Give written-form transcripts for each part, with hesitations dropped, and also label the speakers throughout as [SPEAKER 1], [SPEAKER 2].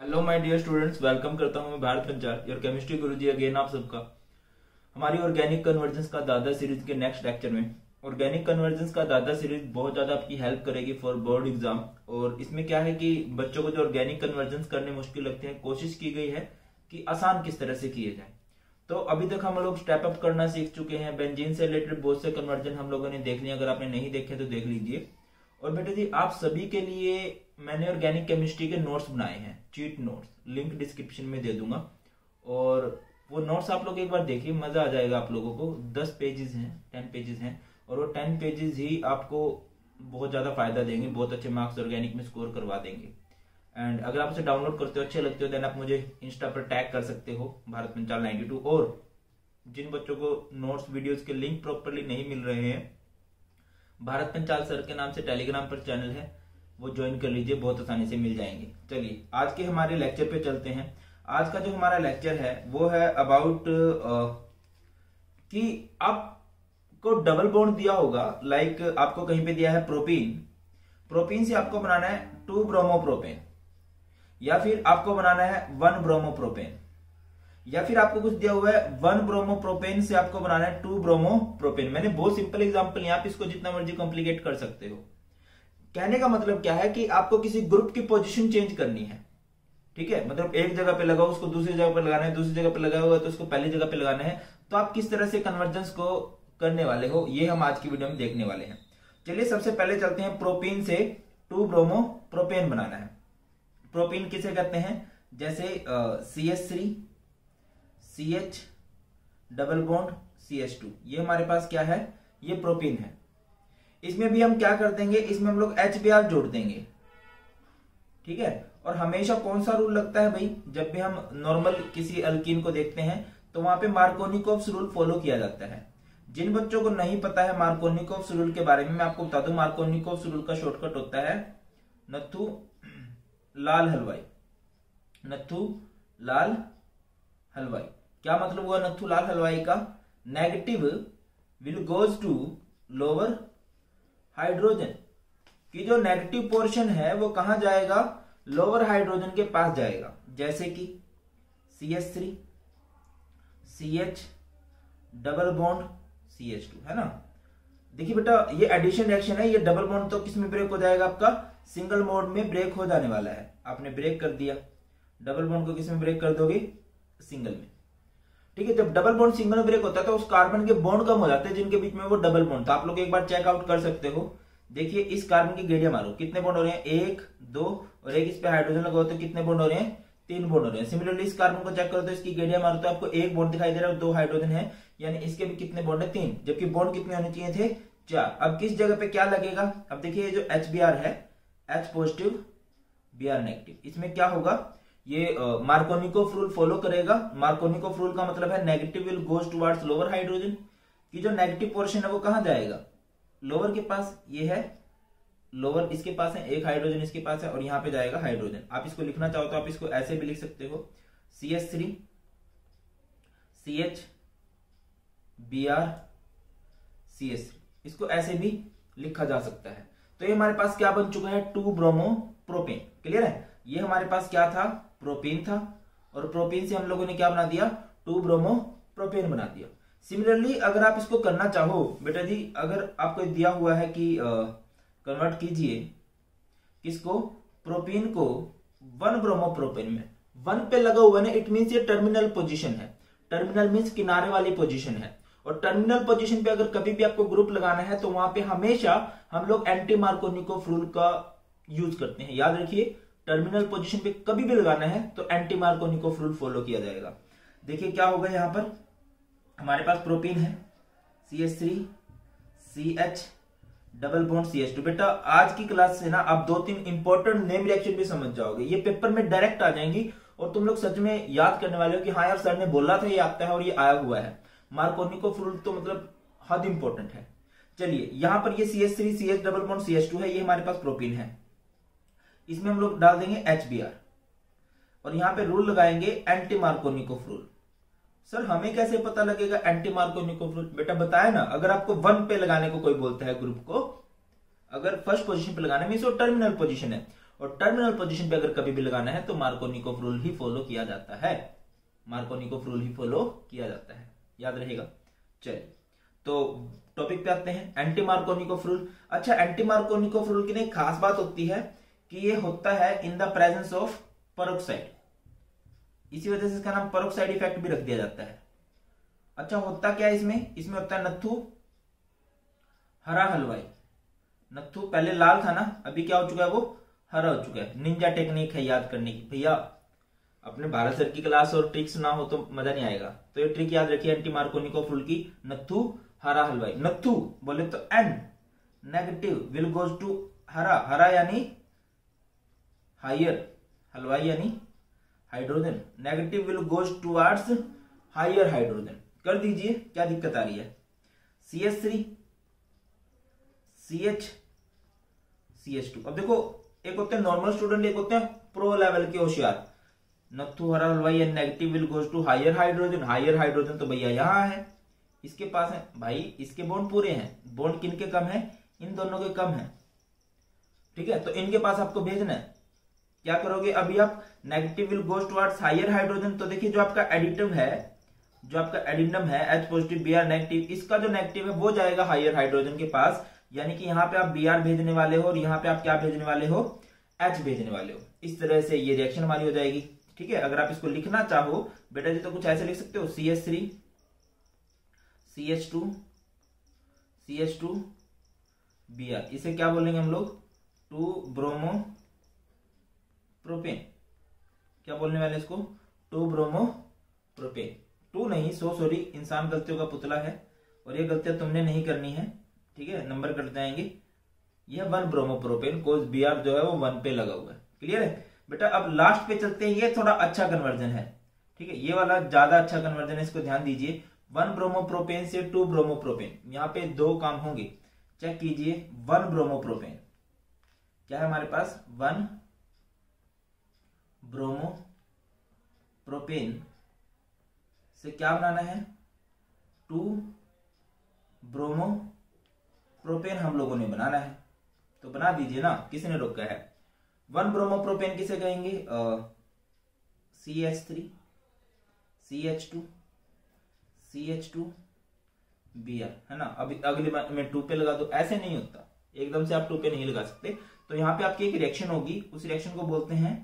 [SPEAKER 1] Hello my dear students, welcome करता हूं मैं Bharat Panchal, your chemistry guruji again आप सबका हमारी ऑर्गेनिक कन्वर्जेंस का दादा सीरीज के नेक्स्ट लेक्चर में। ऑर्गेनिक कन्वर्जेंस का दादा सीरीज बहुत ज्यादा आपकी हेल्प करेगी फॉर बोर्ड एग्जाम। और इसमें क्या है कि बच्चों को जो ऑर्गेनिक कन्वर्जेंस करने मुश्किल लगते हैं, कोशिश की गई है कि आसान किस तरह से किए जाए। तो अभी तक हम लोग स्टेप अप करना सीख चुके हैं। बेंजीन से रिलेटेड बहुत से कन्वर्जन हम लोगों ने देख लिया, अगर आपने नहीं देखे तो देख लीजिए। और बेटे जी, आप सभी के लिए मैंने ऑर्गेनिक केमिस्ट्री के नोट्स बनाए हैं, चीट नोट्स, लिंक डिस्क्रिप्शन में दे दूंगा। और वो नोट्स आप लोग एक बार देखिए, मजा आ जाएगा आप लोगों को। 10 पेजेस हैं, 10 पेजेस हैं, और वो 10 पेजेस ही आपको बहुत ज्यादा फायदा देंगे, बहुत अच्छे मार्क्स ऑर्गेनिक में स्कोर करवा देंगे। एंड अगर आप उसे डाउनलोड करते हो, अच्छे लगते हो, देन आप मुझे इंस्टा पर टैग कर सकते हो भारत पंचाल 92। और जिन बच्चों को नोट्स वीडियोस के लिंक प्रॉपरली नहीं मिल रहे हैं, भारत पंचाल सर के नाम से टेलीग्राम पर चैनल है, वो ज्वाइन कर लीजिए, बहुत आसानी से मिल जाएंगे। चलिए आज के हमारे लेक्चर पे चलते हैं। आज का जो हमारा लेक्चर है वो है अबाउट कि आपको डबल बॉन्ड दिया होगा, लाइक आपको कहीं पे दिया है प्रोपीन, प्रोपीन से आपको बनाना है 2 ब्रोमोप्रोपेन, या फिर आपको बनाना है 1 ब्रोमोप्रोपेन, या फिर आपको कुछ दिया हुआ है 1 ब्रोमोप्रोपेन से आपको बनाना है 2 ब्रोमोप्रोपेन। मैंने बहुत सिंपल एग्जांपल, यहाँ पे इसको जितना मर्जी कॉम्प्लिकेट कर सकते हो। कहने का मतलब क्या है कि आपको किसी ग्रुप की पोजीशन चेंज करनी है, ठीक है। मतलब एक जगह पे लगाओ, उसको दूसरी जगह पे लगाना है, दूसरी जगह पे लगाया हुआ तो उसको पहली जगह पे लगाना है। तो आप किस तरह से कन्वर्जेंस को करने वाले हो, ये हम आज की वीडियो में देखने वाले हैं। चलिए सबसे पहले चलते हैं, प्रोपीन से 2 ब्रोमोप्रोपेन बनाना है। प्रोपीन किसे कहते हैं? जैसे CH3 CH double bond CH2, ये हमारे पास क्या है, ये प्रोपीन है। इसमें भी हम क्या कर देंगे, इसमें हम लोग HBr जोड़ देंगे, ठीक है। और हमेशा कौन सा रूल लगता है भाई, जब भी हम नॉर्मल किसी अल्कीन को देखते हैं तो वहां पे मार्कोनिकोव्स रूल फॉलो किया जाता है। जिन बच्चों को नहीं पता है मार्कोनिकोव्स रूल के बारे में, मैं आपको बता दूं, मार्कोनिकोव्स रूल का शॉर्टकट होता है नथु लाल हलवाई। नथु लाल हलवाई क्या मतलब हुआ नथु लाल हलवाई का? Negative will goes to lower hydrogen, कि जो नेगेटिव पोर्शन है वो कहां जाएगा, लोअर हाइड्रोजन के पास जाएगा। जैसे कि CH3 CH double bond CH2, है ना। देखिए बेटा, ये एडिशन रिएक्शन है, ये डबल बॉन्ड तो किस में ब्रेक हो जाएगा, आपका सिंगल मोड में ब्रेक हो जाने वाला है। आपने ब्रेक कर दिया, डबल बॉन्ड को किस में ब्रेक कर दोगे, सिंगल में, ठीक है। जब डबल बॉन्ड सिंगल में ब्रेक होता है तो उस कार्बन के बॉन्ड कम हो जाते हैं जिनके बीच में वो डबल बॉन्ड था। आप लोग एक बार चेकआउट कर सकते हो। देखिए इस कार्बन की गेड़ियां मारो, कितने बॉन्ड हो रहे हैं, 1 2, और एक इस पे हाइड्रोजन लगाओ तो कितने बॉन्ड हो रहे हैं, 3 बॉन्ड हो रहे हैं। सिमिलरली इस कार्बन को चेक करो तो इसकी गेड़ियां मारो तो आपको 1 बॉन्ड दिखाई दे रहा है, 2 हाइड्रोजन है, यानी इसके भी कितने बॉन्ड है, 3, जबकि बॉन्ड कितने होने चाहिए थे, 4। अब किस जगह पे क्या लगेगा, अब देखिए जो HBr है, H पॉजिटिव Br नेगेटिव, इसमें क्या होगा, ये मार्कोनिकोव रूल फॉलो करेगा। मार्कोनिकोव रूल का मतलब है negative will goes towards lower hydrogen, कि जो नेगेटिव पोर्शन है वो कहां जाएगा, लोअर के पास। ये है लोअर, इसके पास है, एक हाइड्रोजन इसके पास है, और यहां पे जाएगा हाइड्रोजन। आप इसको लिखना चाहो तो आप इसको ऐसे भी लिख सकते हो, CH3 CH Br CH3, इसको ऐसे भी लिखा जा सकता है। तो ये हमारे पास क्या बन चुका है, 2 ब्रोमोप्रोपेन। क्लियर है, ये हमारे पास क्या था, प्रोपेन था, और प्रोपेन से हम लोगों ने क्या बना दिया, 2 ब्रोमोप्रोपेन बना दिया। सिमिलरली अगर आप इसको करना चाहो बेटा जी, अगर आपको दिया हुआ है कि कन्वर्ट कीजिए किसको, प्रोपेन को 1 ब्रोमोप्रोपेन में, 1 पे लगा हुआ है ना, इट मींस ये टर्मिनल पोजीशन है। टर्मिनल मींस किनारे वाली पोजीशन है, और टर्मिनल पोजीशन पे अगर कभी भी आपको ग्रुप लगाना है तो वहां पे हमेशा हम लोग एंटी मार्कोनिकोव रूल का यूज करते हैं। याद रखिए, टर्मिनल पोजीशन पे कभी भी लगाना है तो एंटी मार्कोनिकोव रूल फॉलो किया जाएगा। देखिए क्या होगा, यहां पर हमारे पास प्रोपीन है, CH3 CH double bond CH2। बेटा आज की क्लास से ना आप 2-3 इंपॉर्टेंट नेम रिएक्शन भी समझ जाओगे, ये पेपर में डायरेक्ट आ जाएंगी, और तुम लोग सच में याद करने वाले हो कि हाँ यार सर ने बोला था ये आता है और ये आया हुआ है। मार्कोनिकोव रूल तो मतलब हद इंपॉर्टेंट है। चलिए यहां पर ये CH3 CH double bond CH2 है, ये हमारे पास प्रोपीन है, इसमें हम लोग डाल देंगे HBr, और यहां पे रूल लगाएंगे एंटी मार्कोनिकोव रूल। सर हमें कैसे पता लगेगा एंटी मार्कोनिकोव रूल? बेटा बताया ना, अगर आपको 1 पे लगाने को कोई बोलता है ग्रुप को, अगर फर्स्ट पोजीशन पे लगाने में, टर्मिनल पोजीशन है, और टर्मिनल पोजीशन पे अगर कभी भी लगाना है तो मार्कोनिकोव रूल ही फॉलो किया जाता है, मार्कोनिकोव रूल ही फॉलो किया जाता है, याद रहेगा। चलिए तो टॉपिक पे आते हैं, एंटी मार्कोनिकोव रूल। अच्छा, एंटी मार्कोनिकोव रूल की एक खास बात होती है कि ये होता है in the presence of peroxide, इसी वजह से इसका नाम पेरोक्साइड इफेक्ट भी रख दिया जाता है। अच्छा, होता क्या है इसमें, इसमें होता है नत्थु हरा हलवाई। नत्थु पहले लाल था ना, अभी क्या हो चुका है, वो हरा हो चुका है। निंजा टेक्निक है याद करने की, भैया अपने भारत सर की क्लास और ट्रिक्स ना हो तो मजा नहीं आएगा, तो ये ट्रिक याद रखिए एंटी मार्कोनिकोव रूल की। नत्थु हरा हलवाई, नत्थु बोले तो N, negative will goes to हरा, हरा यानी हायर, हलवाई यानी hydrogen, negative will goes towards higher hydrogen. कर दीजिए, क्या दिक्कत आ रही है। CH3 CH CH2। अब देखो, एक होते हैं नॉर्मल स्टूडेंट, एक होते हैं प्रो लेवल के होशियार। नत्थु हरा हलवाई and negative will goes to higher hydrogen, higher hydrogen तो भैया यहां है, इसके पास है भाई, इसके बॉन्ड पूरे हैं। बॉन्ड किनके कम है, इन दोनों के कम है, ठीक है। तो इनके पास आपको भेजना है, क्या करोगे अभी आप, negative will goes towards higher hydrogen. तो देखिए जो आपका एडिटिव है, जो आपका एडिनम है H पॉजिटिव Br नेगेटिव, इसका जो नेगेटिव है वो जाएगा हायर हाइड्रोजन के पास, यानी कि यहाँ पे आप Br भेजने वाले हो और यहाँ पे आप क्या भेजने वाले हो, H भेजने वाले हो। इस तरह से ये रिएक्शन हमारी हो जाएगी, ठीक है। अगर आप इसको लिखना चाहो बेटा जी तो कुछ ऐसे लिख सकते हो, CH3 CH2 CH2 Br, इसे क्या बोलेंगे हम लोग, 2 ब्रोमो प्रोपेन। क्या बोलने वाले इसको, 2 ब्रोमो प्रोपेन। 2 नहीं, सॉरी, इंसान गलतियों का पुतला है और ये गलतियां तुमने नहीं करनी है, ठीक है, नंबर कट जाएंगे। यह 1 ब्रोमो प्रोपेन, कोज Br जो है वो 1 पे लगा हुआ है, क्लियर है बेटा। अब लास्ट पे चलते हैं, ये थोड़ा अच्छा कन्वर्जन है, ठीक है, ये वाला ज्यादा अच्छा कन्वर्जन है, इसको ध्यान दीजिए। 1 ब्रोमो प्रोपेन से 2 ब्रोमो प्रोपेन, यहाँ पे 2 काम होंगे, चेक कीजिए। 1 ब्रोमो प्रोपेन क्या है हमारे पास, 1 ब्रोमो प्रोपेन से क्या बनाना है, 2 ब्रोमो प्रोपेन हम लोगों ने बनाना है, तो बना दीजिए ना, किसने रोका है। 1 ब्रोमो प्रोपेन किसे कहेंगे, CH3 CH2 CH2 Br, है ना। अभी अगले में 2 पे लगा दो, ऐसे नहीं होता, एकदम से आप 2 पे नहीं लगा सकते। तो यहां पे आपकी एक रिएक्शन होगी, उस रिएक्शन को बोलते हैं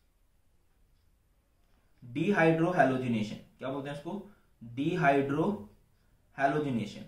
[SPEAKER 1] डिहाइड्रो हैलोजिनेशन। क्या बोलते हैं इसको, डिहाइड्रो हैलोजिनेशन,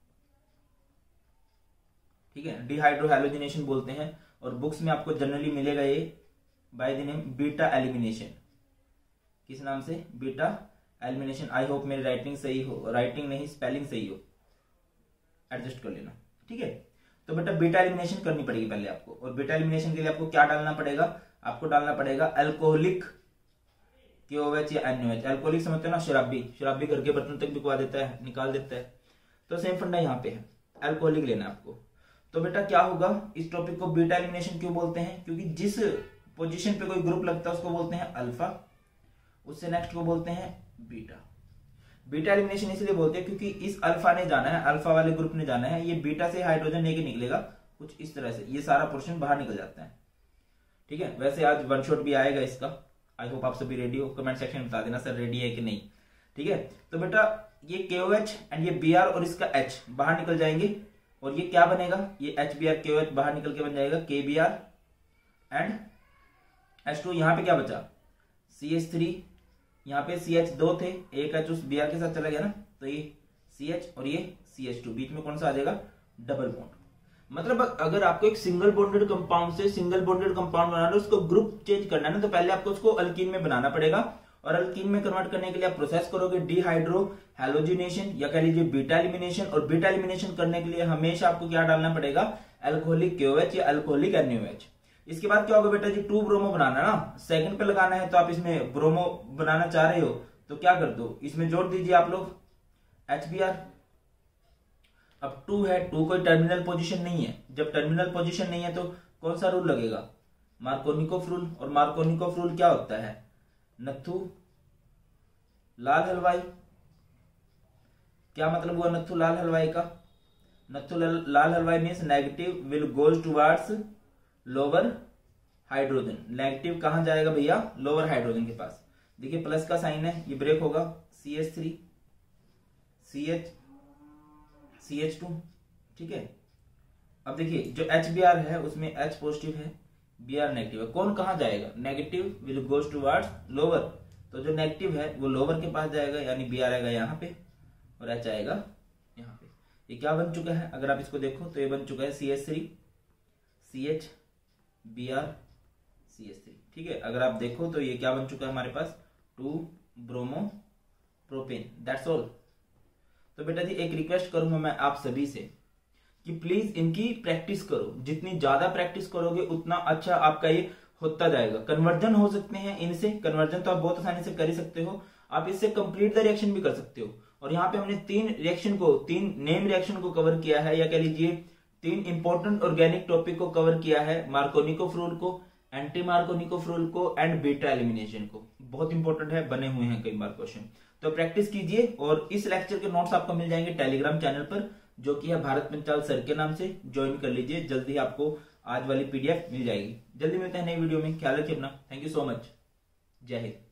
[SPEAKER 1] ठीक है, डिहाइड्रो हैलोजिनेशन बोलते हैं। और बुक्स में आपको जनरली मिलेगा ये by the name beta elimination. किस नाम से, बीटा एलिमिनेशन। आई होप मेरी राइटिंग सही हो, राइटिंग नहीं स्पेलिंग सही हो, एडजस्ट कर लेना, ठीक है। तो बेटा बीटा एलिमिनेशन करनी पड़ेगी पहले आपको, और बीटा एलिमिनेशन के लिए आपको क्या डालना पड़ेगा, आपको डालना पड़ेगा अल्कोहलिक KOH या NOH। अल्कोहलिक समझते हो ना, शराबी, शराबी घर के बर्तन तक बिकवा देता है, निकाल देता है, तो सेम फंडा यहाँ पे है, अल्कोहलिक लेना है आपको। तो बेटा क्या होगा, इस टॉपिक को बीटा एलिमिनेशन क्यों बोलते हैं, क्योंकि जिस पोजीशन पे कोई ग्रुप लगता है उसको बोलते हैं अल्फा, उससे नेक्स्ट को बोलते हैं बीटा। बीटा एलिमिनेशन इसलिए बोलते हैं क्योंकि इस अल्फा ने जाना है, अल्फा वाले ग्रुप ने जाना है, ये बीटा से हाइड्रोजन लेके निकलेगा, कुछ इस तरह से ये सारा पोर्शन बाहर निकल जाता है, ठीक है। वैसे आज वन शॉट भी आएगा इसका, आई होप आप सभी रेडी हो, कमेंट सेक्शन में बता देना सर रेडी है कि नहीं, ठीक है। तो बेटा ये KOH एंड ये Br और इसका H बाहर निकल जाएंगे, और ये क्या बनेगा, ये HBr KOH बाहर निकल के बन जाएगा KBr एंड H2। यहाँ पे क्या बचा, CH3, यहाँ पे CH 2 थे, एक H उस Br के साथ चला गया ना, तो ये CH और ये CH2, बीच में कौन सा आ जाएगा, डबल बॉन्ड। मतलब अगर आपको एक सिंगल बॉन्डेड कंपाउंड से सिंगल बॉन्डेड कंपाउंड बनाना है, उसको ग्रुप चेंज करना है ना, तो पहले आपको उसको अल्कीन में बनाना पड़ेगा, और अल्कीन में कन्वर्ट करने के लिए आप प्रोसेस करोगे डिहाइड्रो हैलोजिनेशन या कह लीजिए बीटा एलिमिनेशन। और बीटा एलिमिनेशन करने के लिए हमेशा आपको क्या डालना पड़ेगा, अल्कोहलिक KOH या अल्कोहलिक NOH। इसके बाद क्या होगा बेटा जी, 2 ब्रोमो बनाना ना, सेकंड पे लगाना है, तो आप इसमें ब्रोमो बनाना चाह रहे हो तो क्या कर दो, इसमें जोड़ दीजिए आप लोग HBr। अब 2 है, 2 कोई टर्मिनल पोजीशन नहीं है, जब टर्मिनल पोजीशन नहीं है तो कौन सा रूल लगेगा, मार्कोनिकोव रूल। और मार्कोनिकोव रूल क्या होता है, नत्थु लाल हलवाई। क्या मतलब हुआ नत्थु लाल हलवाई का, नत्थु लाल हलवाई means negative will goes towards lower hydrogen, negative कहां जाएगा भैया, लोअर हाइड्रोजन के पास। देखिए प्लस का साइन है, ये ब्रेक होगा, CH3 CH2, ठीक है। अब देखिए जो HBr है उसमें H पॉजिटिव है, Br नेगेटिव है, कौन कहां जाएगा, negative will goes towards lower, तो जो नेगेटिव है वो लोअर के पास जाएगा, यानी Br आएगा यहाँ पे और H आएगा यहाँ पे। ये क्या बन चुका है, अगर आप इसको देखो तो ये बन चुका है CH3 CH Br CH3, ठीक है। अगर आप देखो तो ये क्या बन चुका है हमारे पास, 2 ब्रोमो प्रोपेन, दैट्स ऑल। तो बेटा जी एक रिक्वेस्ट करूंगा मैं आप सभी से कि प्लीज इनकी प्रैक्टिस करो, जितनी ज्यादा प्रैक्टिस करोगे उतना अच्छा आपका ये होता जाएगा। कन्वर्जन हो सकते हैं इनसे, कन्वर्जन तो आप बहुत आसानी से कर ही सकते हो, आप इससे कंप्लीट द रिएक्शन भी कर सकते हो। और यहाँ पे हमने 3 रिएक्शन को, 3 नेम रिएक्शन को कवर किया है, या कह लीजिए 3 इंपॉर्टेंट ऑर्गेनिक टॉपिक को कवर किया है, मार्कोनिकोफ्रूल को, एंटी मार्कोनिकोफ्रूल को एंड बीटा एलिमिनेशन को। बहुत इंपॉर्टेंट है, बने हुए हैं कई बार क्वेश्चन, तो प्रैक्टिस कीजिए। और इस लेक्चर के नोट्स आपको मिल जाएंगे टेलीग्राम चैनल पर, जो कि है भारत पंचाल सर के नाम से, ज्वाइन कर लीजिए, जल्दी आपको आज वाली PDF मिल जाएगी। जल्दी मिलते हैं नई वीडियो में, ख्याल रखिए अपना, थैंक यू सो मच, जय हिंद।